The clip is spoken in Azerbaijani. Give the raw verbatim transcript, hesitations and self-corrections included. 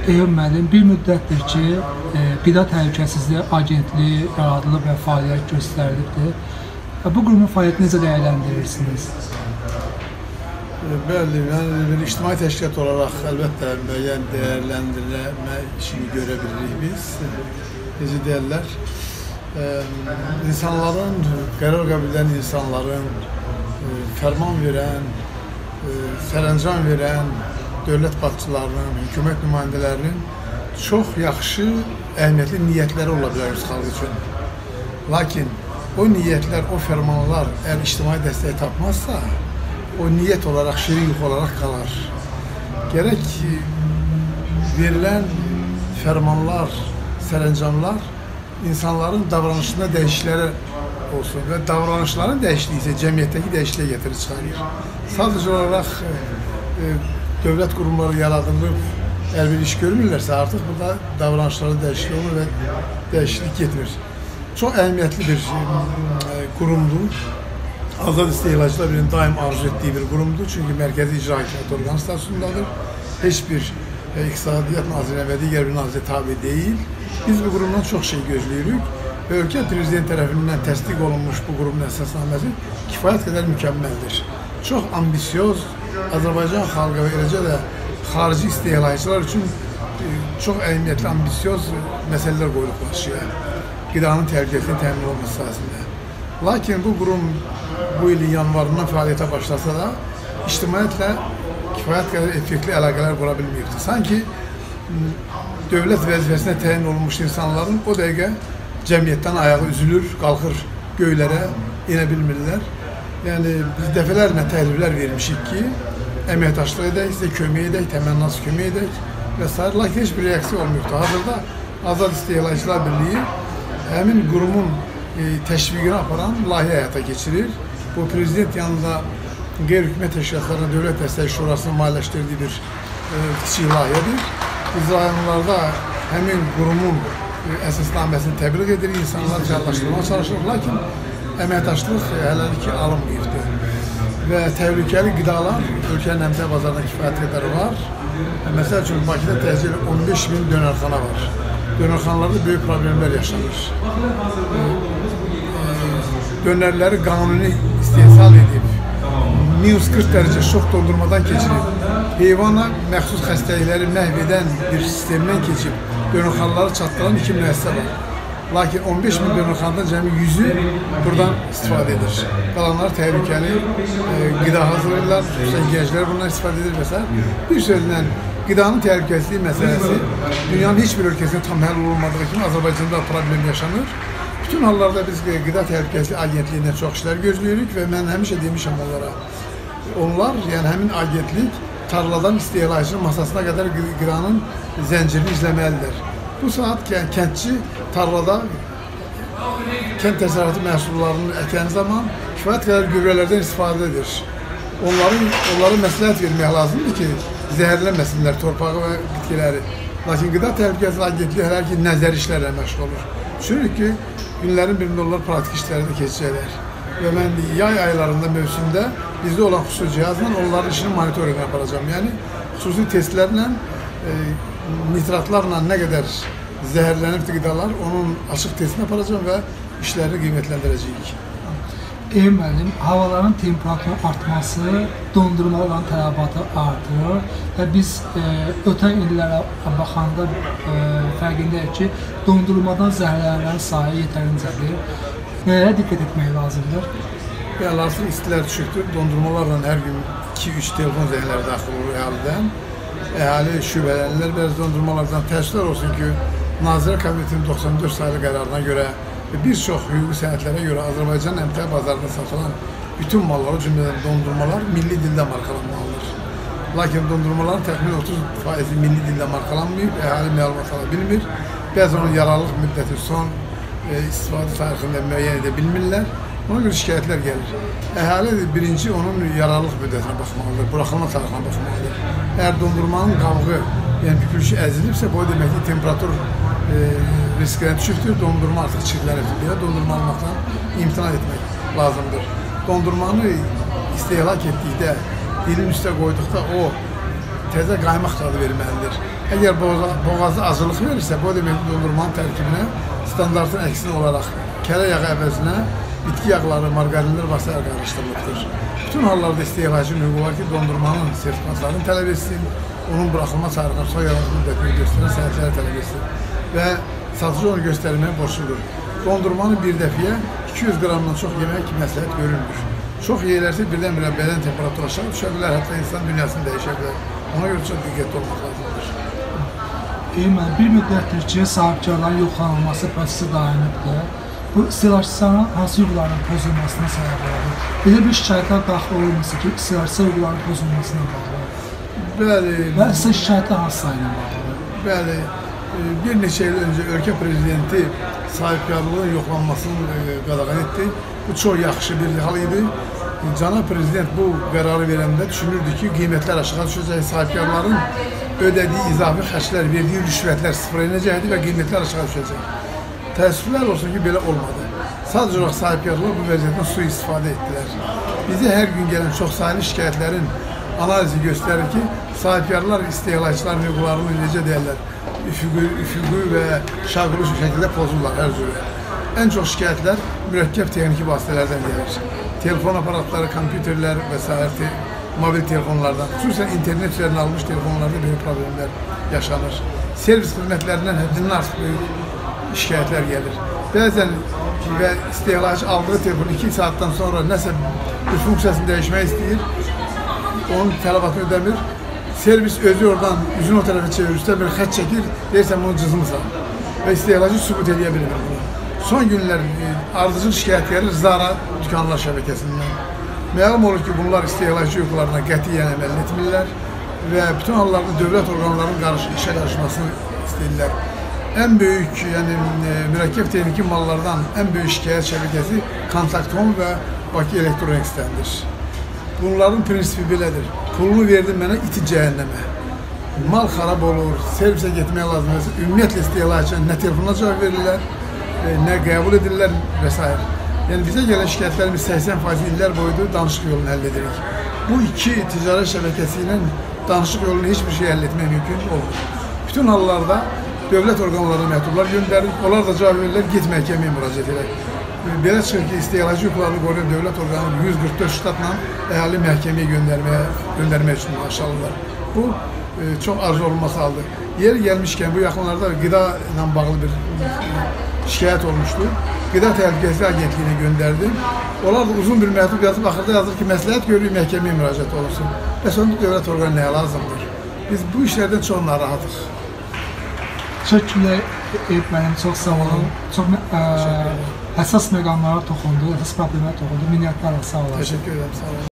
Eyüp müəllim, bir müddətdir ki, e, Qida Təhlükəsizliyi Agentliyi yaradılıb və fəaliyyət göstərilibdir. Bu qurumun fəaliyyətini necə dəyərləndirirsiniz? Bəli, yəni bir ictimai təşkilat olaraq əlbəttə müəyyən dəyərləndirmə işini görə bilirik biz. Necə deyirlər, insanların, qərar qəbul edən insanların, fərman verən, sərəncam verən dövlət başçılarının, hökumət nümayəndələrinin çox yaxşı, əhəmiyyətli niyyətləri ola bilər öz xalq üçün. Lakin o niyyətlər, o fərmanlar əgər ictimai dəstək tapmazsa, o niyyət olaraq, şirin yux olaraq qalar. Gərək verilən fərmanlar, sərəncamlar insanların davranışında dəyişikliklər olsun və davranışların dəyişikliyi isə cəmiyyətdəki dəyişikliyə gətirib çıxarır. Sadəcə olaraq e, dövlət qurumları yaradılıb, əgər bir iş görmürlərsə, artıq burada davranışlarda dəyişiklik olur və dəyişiklik getirir. Çox əhəmiyyətli bir e, qurumdur. Azad istehlakçılar birinin daim arzu etdiyi bir qurumdur. Çünki Mərkəzi İcra Hakimiyyəti orqan statüsündadır. Heç bir e, İqtisadiyyat Nazirliyinə və digər bir nazirliyə tabi deyil. Biz bu qurumdan çox şey gözləyirik. Ölkə Prezident tərəfindən təsdiq olunmuş bu qurumun əsasnaməsi kifayət qədər mükəmməldir. Çox ambisiyoz, Azərbaycan xalqı və eləcə də xarici istehlakçılar üçün e, çox əhəmiyyətli, ambisiyoz məsələlər qoyulub qarşıya. Qidanın təhlükəsizliyinin təmin olunması sahəsində. Lakin bu qurum bu ilin yanvarından fəaliyyətə başlasa da ictimaiyyətlə kifayət qədər effektli əlaqələr qura bilməyibdir. Sanki dövlət vəzifəsinə təyin olunmuş insanların o dəqiqə cəmiyyətdən ayağı üzülür, qalxır göylərə, inə bilmirlər. Yəni, biz dəfələrlə təhliflər vermişik ki, əməkdaşlıq edək, sizə kömək edək, təmənnası kömək edək və s. Lakin heç bir reaksiya olmuyubdur. Hazırda Azad İstehlakçılar Birliyi həmin qurumun e, təşviqini aparan layihə həyata keçirir. Bu, Prezident yanında qeyri-hökumət təşkilatlarına Dövlət Dəstək Şurasının maliyyələşdirdiyi bir e, kiçik layihədir. Biz rayonlarda həmin qurumun e, əsasnaməsini təbliğ edir, insanları cəllaşdırmaya çalışır. Lakin əməkdaşlıq hələ ki alınmayıbdır. Və təhlükəli qidalar ölkənin əmtəə bazarında kifayət qədər var. Məsəl üçün, Bakıda təhsil on beş min dönərxana var. Dönərxanalarda böyük problemlər yaşanır. Dönərləri qanuni istehsal edib, minus qırx dərəcə şok dondurmadan keçirib, heyvana məxsus xəstəlikləri məhv edən bir sistemdən keçib, dönərxanaları çatdıran iki müəssisə var. Lakin on beş min dönərxanadan cəmi yüzü buradan istifadə edir. Qalanlar təhlükəli e, qida hazırlayırlar, xüsusən gənclər bundan istifadə edir və s. Bir sözlə, qidanın təhlükəsizliyi məsələsi dünyanın heç bir ölkəsində tam həll olmadığı kimi Azərbaycanda problem yaşanır. Bütün hallarda biz Qida Təhlükəsizliyi Agentliyindən çox işlər gözləyirik və mən həmişə demişəm onlara. Onlar, yəni həmin agentlik tarladan istehlakçının masasına qədər qidanın zəncirini izləməlidir. Bu saat kəndçi tarlada kənd təsərrüfatı məhsullarını əkən zaman kifayət qədər gübrələrdən istifadə edir. Onların, onlara məsləhət vermək lazımdır ki, zəhərlənməsinlər torpağı və bitkiləri. Lakin Qida Təhlükəsizliyi Agentliyi hələ ki, nəzəri işlərlə məşğul olur. Düşünürük ki, günlərin birində onlar pratik işləri də keçəcəklər. Və mən yay aylarında, mövsümdə bizdə olan xüsusi cihazla onların işini monitorinq aparacağım. Yəni, xüsusi testlərlə, e, nitratlarla nə qədər zəhərlənibdir qidalar, onun açıq testini aparacağım və işlərini qiymətləndirəcəyik. Eyüp müəllim, havaların temperaturunun artması, dondurma olan tələbatı artır və biz e, ötən illərə baxanda e, fərqindəyik ki, dondurmadan zəhərlənənlərin sayı yetərincədir. Nələrə diqqət etmək lazımdır? Yəni, artıq istilər düşükdür. Dondurmalarla hər gün iki üç telefon zəhərləri daxil olur əhalidən. Əhali şübhələnirlər, bəzi dondurmalardan təəssüflər olsun ki, Nazirlər Kabinetinin doxsan dörd sayılı qərarına görə və bir çox hüquqi sənədlərə görə Azərbaycan əmtəə bazarında satılan bütün mallar, o cümlədən dondurmalar milli dildə markalanmalıdır. Lakin dondurmaların təxmin otuz faizi milli dildə markalanmayıb, əhali məlumat ala bilmir. Bəzi onun yararlılıq müddəti son e, istifadə tarixində müəyyən edə bilmirlər. Ona görə şikayətlər gəlir. Əhali birinci onun yararlılıq müddətinə baxmalıdır, buraxılma tarixinə baxmalıdır. Əgər dondurmanın qabığı, yəni püpürüşü əzilibsə, bu demək ki, temperatur e, riskine düşüktür. Dondurma artıq çirklənibdir. Belə dondurma almaqdan imtina etmək lazımdır. Dondurmanı istehlak etdikdə, dilin üstə qoyduqda o təzə qaymaq dadı verməlidir. Əgər boğazda acılıq verirsə, bu demək dondurmanın tərkibinə standartın əksinə olaraq kərə yağı əvəzinə bitki yağları, margarinlər və s. qarışdırılıbdır. Bütün hallarda istehlakçının hüququ var ki, dondurmanın sertifikatlarını tələb etsin, onun buraxılma tarixini, soyaraq müddətini göstərən sənədləri tələb etsin və satıcı onu göstərməyə borçludur. Dondurmanı bir dəfiyə iki yüz qramdan çox yemək məsləhət görülmür. Çox yeyərsə birdən-birə bədən temperaturu aşağı düşə bilər, hətta insan dünyasını dəyişə bilər. Ona görə çox diqqətli olmaq lazımdır. Eyni, bir müddətdir ki, sahibkarların yoxlanılması prosesi dayanıbdır. Bu istehlakçıların hansı hüquqlarının pozulmasına səbəb olur? Belə bir şikayətlər daxil olunması ki, istehlakçı hüquqlarının pozulmasına bağlı. Bəli. Və sizə şikayətlər hansı sayına bağlıdır? Bəli. Bir neçə il öncə ölkə prezidenti sahibkarlığın yoxlanmasını qadağan etdi. Bu çox yaxşı bir hal idi. Cənab Prezident bu qərarı verəndə düşünürdü ki, qiymətlər aşağı düşəcək, sahibkarların ödədiyi izafi xərclər, verdiyi rüşvətlər sıfıra inəcəkdi və qiymətlər aşağı düşəcək. Təəssüflər olsun ki, belə olmadı. Sadəcə olaraq sahibkarlar bu vəziyyətdən sui-istifadə etdilər. Bizə hər gün gələn çox sayılı şikayətlərin analizi göstərir ki, sahibkarlar istehlakçıların hüquqlarını necə deyərlər, üfüqü, üfüqü və şaqlı şəkildə pozurlar hər cürə. Ən çox şikayətlər mürəkkəb texniki vasitələrdən gəlir. Telefon aparatları, kompüterlər və s. mobil telefonlardan, xüsusən internet üzərinə almış telefonlarda böyük problemlər yaşanır. Servis xidmətlərindən həddindən artıq böyük şikayətlər gəlir. Bəzən və istehlakçı aldığı telefonu iki saatdan sonra nəsə bir funksiyasını dəyişmək istəyir, onun tələbatını ödəmir. Servis özü oradan üzünü o tərəfə çevirirsə, bir xət çəkir, deyirsən bunu cızmısan və istehlakçı sübut edə bilmir bunu. Son günlər ardıcıl şikayət gəlir Zara dükanlar şəbəkəsindən. Məlum olur ki, bunlar istehlakçı hüquqlarına qətiyyən əməl etmirlər və bütün hallarda dövlət orqanlarının qarşı, işə qarışmasını istəyirlər. Ən böyük, yəni mürəkkəb texniki mallardan ən böyük şikayət şəbəkəsi Kontaktom və Bakı Elektroniksdəndir. Bunların prinsipi belədir. Pulunu verdin mənə, iti cəhənnəmə. Mal xarab olur, servisə getmək lazımdır. Ümumiyyətlə istehlakçı nə telefonuna cavab verirlər, nə qəbul edirlər və s. Yəni bizə gələn şikayətlərimiz səksən faiz illər boyudur, danışıq yolunu həll edirik. Bu iki ticarət şəbəkəsi ilə danışıq yolunu heç bir şey həll etmək mümkün olmur. Bütün hallarda dövlət orqanlarına məktublar göndərir, onlar da cavab verirlər, get məhkəməyə müraciət edək. Belə çıxır ki, istehlakçı hüquqlarını qoruyan dövlət orqanı yüz qırx dörd ştatla əhali məhkəməyə göndərməyə, göndərmək üçün maaşalırlar. Bu e, çox arzu olunması haldır. Yer gəlmişkən bu yaxınlarda qida ilə bağlı bir şikayət olmuşdu. Qida Təhlükəsizliyi Agentliyinə göndərdim. Onlar da uzun bir məktub yazıb, axırda yazır ki, məsləhət görülür, məhkəməyə müraciət olunsun. Və sonra dövlət orqanı nəyə lazımdır? Biz bu işlərdən çox narahatıq. Teşekkürler Eyüp mənim, çox sağ olun. Çox ə, əsas məqamlara toxundu, əsas problemlərə toxundu. Minnətdarım, sağ olun. Teşekkür ederim, sağ olun.